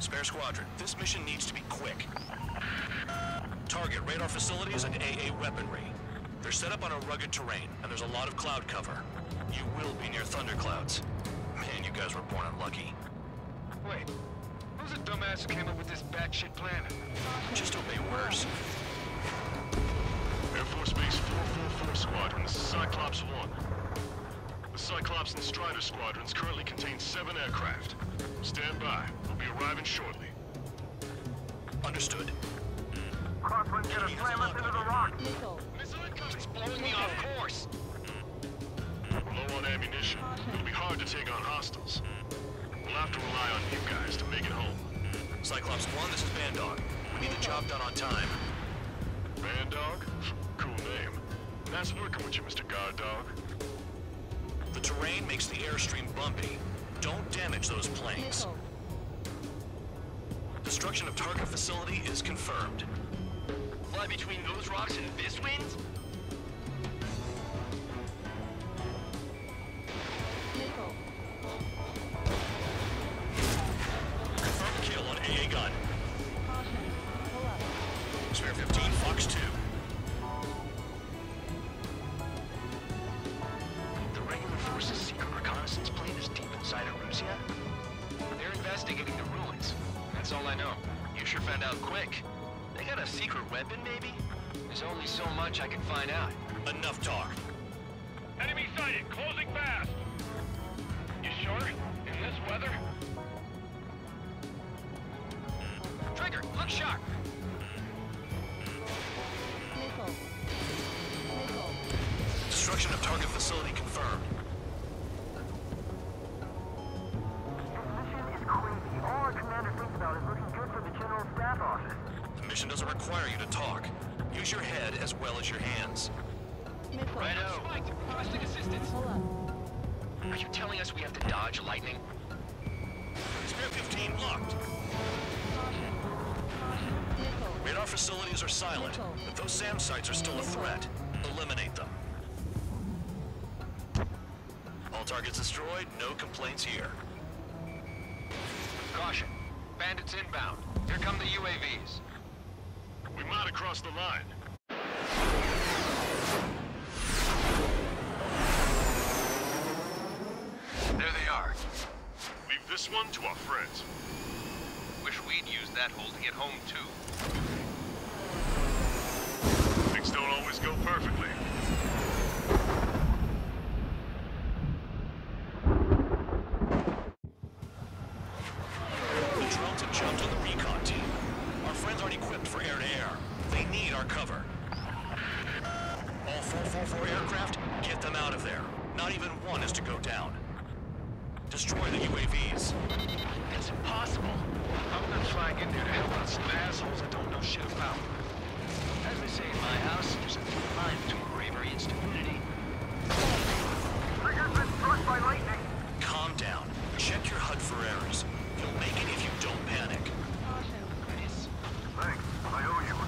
Spare squadron, this mission needs to be quick. Target radar facilities and AA weaponry. They're set up on a rugged terrain, and there's a lot of cloud cover. You will be near thunderclouds. Man, you guys were born unlucky. Wait, who's the dumbass who came up with this batshit plan? Just obey orders. Air Force Base 444 Squadron, this is Cyclops 1. The Cyclops and Strider squadrons currently contain 7 aircraft. Stand by. We'll be arriving shortly. Understood. Crosswind's gonna slam us into the rock. Missile incoming! It's blowing me off course! We're low on ammunition. It'll be hard to take on hostiles. We'll have to rely on you guys to make it home. Cyclops 1, this is Bandog. We need the job done on time. Bandog? Cool name. Nice working with you, Mr. Guard Dog. The terrain makes the airstream bumpy. Don't damage those planes. Destruction of target facility is confirmed. Fly between those rocks and this wind? Confirmed kill on AA gun. Spare 15, Fox 2. The regular force's secret reconnaissance plane is deep inside Erusea? They're investigating the ruins. That's all I know. You sure found out quick. They got a secret weapon, maybe? There's only so much I can find out. Enough talk. Enemy sighted, closing fast! You sure? In this weather? Trigger, look sharp! Destruction of target facility confirmed. This mission is crazy. All our commander thinks about is looking good for the General Staff Office. The mission doesn't require you to talk. Use your head as well as your hands. Righto. Spiked! Requesting assistance! Are you telling us we have to dodge lightning? Spare 15 locked. Radar facilities are silent, but those SAM sites are still a threat. Eliminate them. All targets destroyed, no complaints here. Caution. Bandits inbound. Here come the UAVs. We might have crossed the line. There they are. Leave this one to our friends. Wish we'd used that hole to get home, too. Things don't always go perfectly. The drones have jumped on the recon team. Our friends aren't equipped for air-to-air. They need our cover. All 444 aircraft, get them out of there. Not even one is to go down. Destroy the UAVs. It's impossible. I'm not flying in there to help out some assholes I don't know shit about. As they say in my house, there's a thin line between bravery and stupidity. Trigger's been struck by lightning. Calm down. Check your HUD for errors. You'll make it if you don't panic. Miss. Thanks. I owe you.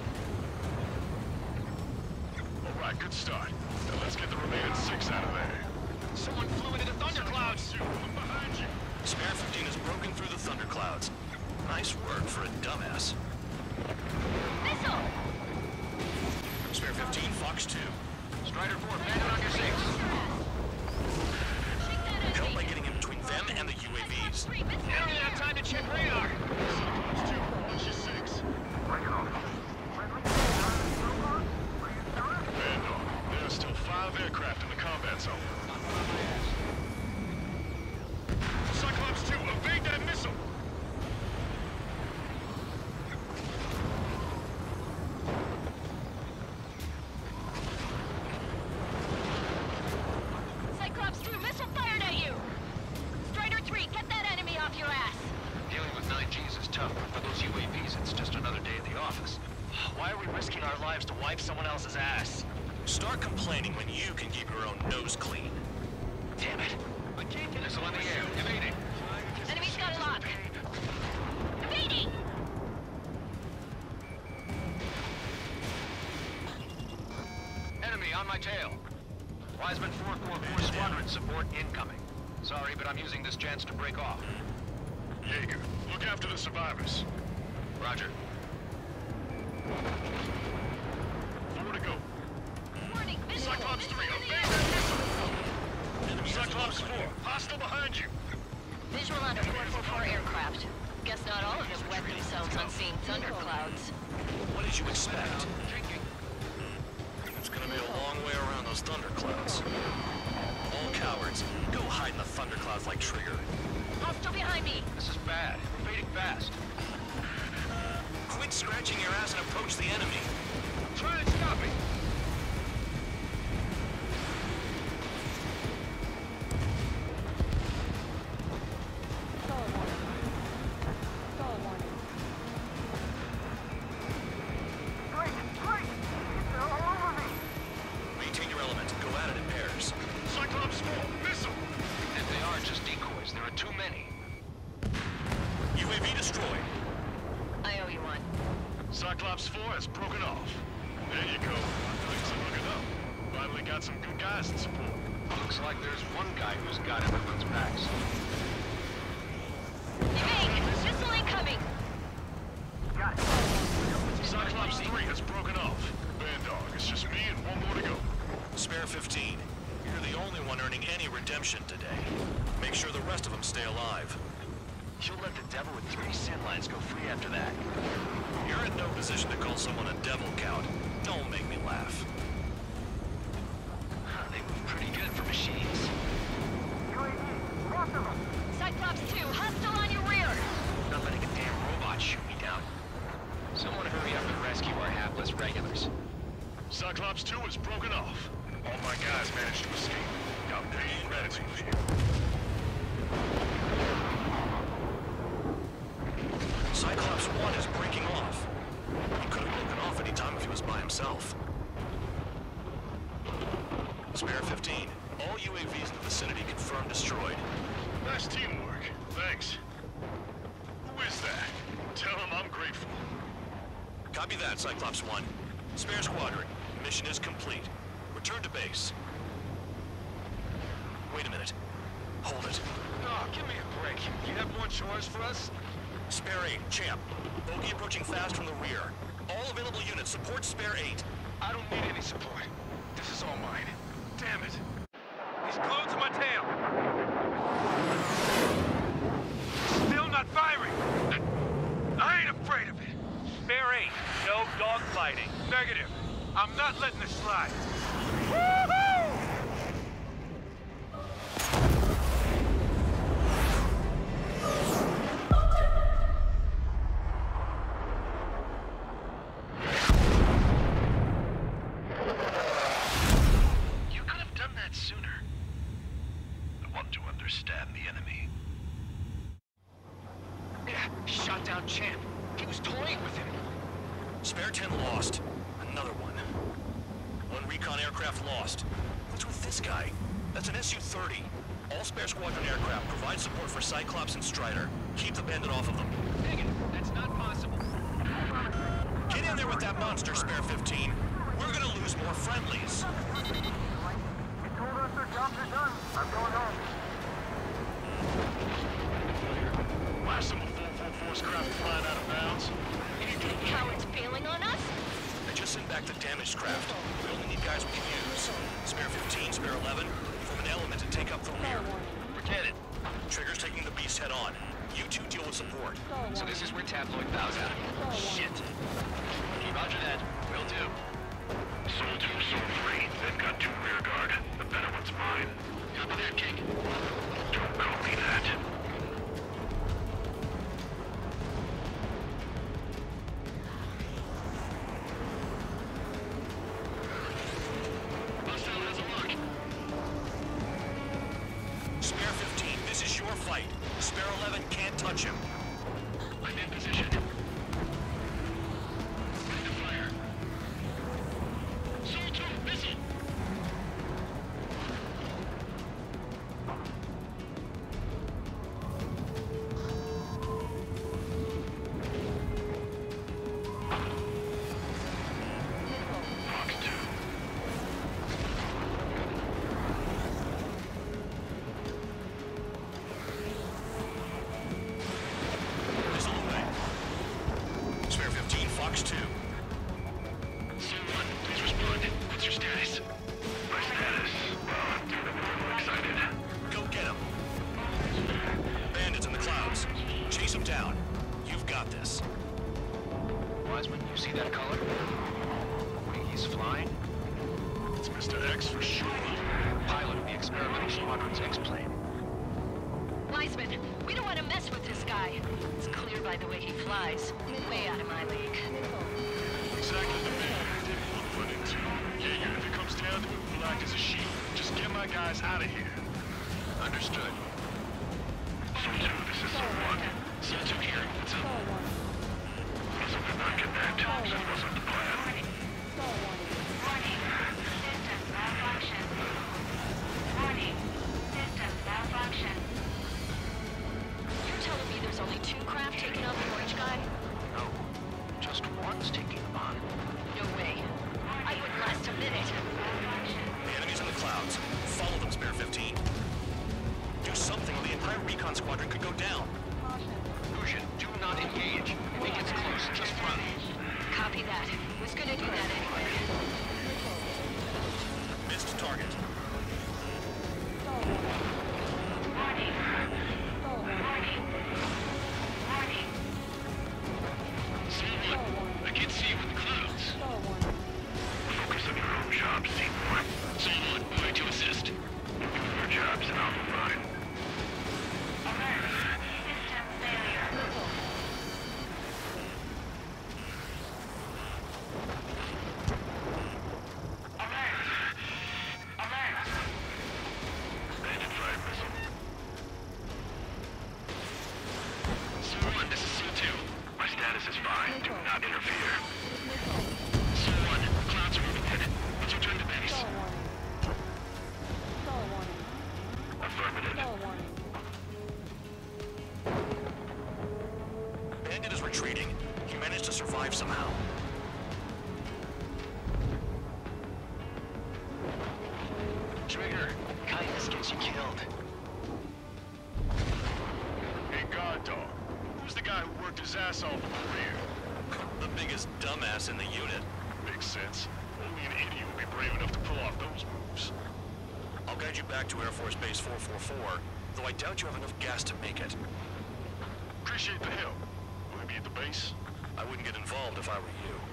All right, good start. Now let's get the remaining 6 out of there. Someone flew into the thunderclouds! I'm behind you. Spare 15 has broken through the thunderclouds. Nice work for a dumbass. Missile! Spare 15, Fox 2. Strider 4, bandit on your 6. Help by getting in between them and the UAVs. You don't even have time to check radar! Cyclops 2, watch your 6. Bring it on. Bandog, there are still 5 aircraft in the combat zone. Cyclops 2, evade that missile! Cyclops 2, missile fired at you! Strider 3, get that enemy off your ass! Dealing with 9Gs is tough, but for those UAVs, it's just another day at the office. Why are we risking our lives to wipe someone else's ass? Start complaining when you can keep your own nose clean. Damn it. I can't get missile in the air. Evading. Enemy's got a lock! Evading! Enemy on my tail. Wiseman 444 squadron support incoming. Sorry, but I'm using this chance to break off. Jaeger, look Look after the survivors. Roger. 4 to go. Warning, visual. Cyclops 3, Visual in the evade air. that missile! Cyclops 4, hostile behind you! Visual on a 444 aircraft. Guess not all of them wet themselves on seeing thunderclouds. What did you expect? It's gonna be a long way around those thunderclouds. All cowards, go hide in the thunderclouds like Trigger. Hostile behind me. This is bad. We're fading fast. Quit scratching your ass and approach the enemy. Try and stop me. Great! Great! They're all over me! Maintain your element. Go at it in pairs. Cyclops 4, missile! If they are just decoys, there are too many. UAV destroyed. I owe you one. Cyclops 4 has broken off. There you go. Things are looking up. Finally got some good guys in support. Looks like there's one guy who's got everyone's backs. Evade! Missile incoming! Got it. Cyclops 3 has broken off. Bad dog, it's just me and one more to go. Spare 15. You're the only one earning any redemption today. Make sure the rest of them stay alive. You'll let the devil with 3 sin lines go free after that. You're in no position to call someone a devil, Count. Don't make me laugh. They move pretty good for machines. UAV! Lots of them! Cyclops 2, hostile on your rear! Not letting a damn robot shoot me down. Someone hurry up and rescue our hapless regulars. Cyclops 2 has broken off. All my guys managed to escape. Got paid gratitude for you. Cyclops 1 is breaking off. He could have broken off any time if he was by himself. Spare 15. All UAVs in the vicinity confirmed destroyed. Nice teamwork. Thanks. Who is that? Tell him I'm grateful. Copy that, Cyclops 1. Spare squadron. Mission is complete. Return to base. Wait a minute. Hold it. Oh, give me a break. You have more chores for us? Spare 8, Champ. Bogey approaching fast from the rear. All available units support Spare 8. I don't need any support. This is all mine. Damn it. He's glued to my tail. Still not firing. I ain't afraid of it. Spare 8. No dogfighting. Negative. I'm not letting this slide. Woohoo! You could have done that sooner. I want to understand the enemy. Yeah, shot down Champ. He was toying with him. Spare 10 lost. Another one. One recon aircraft lost. What's with this guy? That's an Su-30. All Spare Squadron aircraft provide support for Cyclops and Strider. Keep the bandit off of them. Negative. That's not possible. Get in there with that monster, Spare 15. We're gonna lose more friendlies. They told us their jobs are done. I'm going home. Why some 444's craft flying out of bounds? Cowards bailing on us? I just sent back the damaged craft. We only need guys we can use. Spare 15, Spare 11, form an element and take up the rear. Forget it. Trigger's taking the beast head on. You two deal with support. So this is where Tabloid bows out. Shit. Roger that. Will do. Soul 2, Soul 3. They've got 2 rear guard. The better one's mine. Copy that, King. Don't call me that. Hostile has a mark. Spare 15, this is your fight. Spare 11 can't touch him. I'm in position. Ready to fire. Soul 2, missile. Fox 2. Base 2. Zone 1, please respond. What's your status? My status? Well, I'm a little excited. Go get him. Bandits in the clouds. Chase them down. You've got this. Wiseman, you see that color? Wait, he's flying? It's Mr. X for sure. Pilot of the experimental squadron's X-plane. Wiseman, we don't want to mess with this guy. It's clear by the way he flies. Way out of my league. Exactly the man I didn't want to run into. Jaeger, if it comes down to it, we'll act as a shield. Just get my guys out of here. Understood. Zone 2, this is Zone 1. Zone 2 here. What's up? Guess we're not getting that. That wasn't the plan. Warning. System malfunction. Warning. System malfunction. You're telling me there's only 2 craft taking on the orange guy? No. Just one's taking them on. No way. I wouldn't last a minute. The enemy's in the clouds. Follow them, Spare 15. Do something or the entire recon squadron could go down. Lucian, do not engage. If it gets close, just run. Copy that. Was gonna do that anyway. Missed target. Warning. Warning. Warning. Zone 1, I can't see you in the clouds. Focus on your own job, Seymour. Zone 1, going to assist. You do your jobs and I'll do mine. Alert. System failure. Alert. Alert. Bandit fire missile. Zone 1, this is Zone 2. My status is fine. Do not interfere. Zone 1, clouds are moving in. Let's return to base. Affirmative. Bandit is retreating. He managed to survive somehow. Trigger, kindness gets you killed. Hey, guard dog. Who's the guy who worked his ass off in the rear? The biggest dumbass in the unit. Makes sense. Only an idiot would be brave enough to pull off those moves. I'll guide you back to Air Force Base 444, though I doubt you have enough gas to make it. Appreciate the help. Will he be at the base? I wouldn't get involved if I were you.